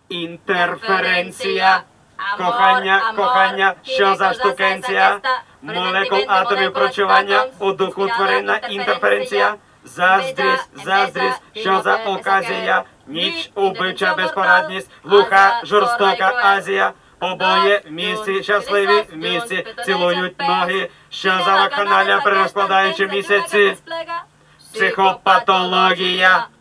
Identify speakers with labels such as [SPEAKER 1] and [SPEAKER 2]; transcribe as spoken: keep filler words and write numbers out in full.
[SPEAKER 1] Інтерференція. Кохання, кохання, що за штукенція? Молекул атомів прочування, у духу тваринна інтерференція. Заздрість, заздрість, що за оказія? Ніч, убивча безпорадність, глуха, жорстока Азія. Обоє в місці, щасливі в місці, цілують ноги. Що за вакханалія, перерозкладаючи місяці? Психопатологія.